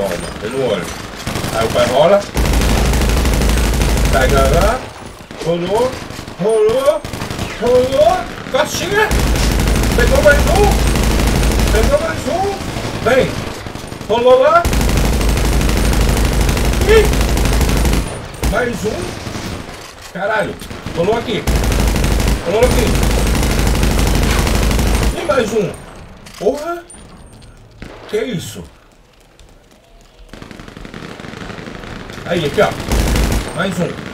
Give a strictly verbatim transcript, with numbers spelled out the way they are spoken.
Toma, foi no olho. Aí o pai rola. Pega lá. Rolou. Rolou. Rolou. Costinha. Pegou mais um. Pegou mais um. Vem. Rolou lá. Ih. Mais um. Caralho. Rolou aqui. Rolou aqui. E mais um. Porra. Que isso? Aí, aqui, ó. Mais um.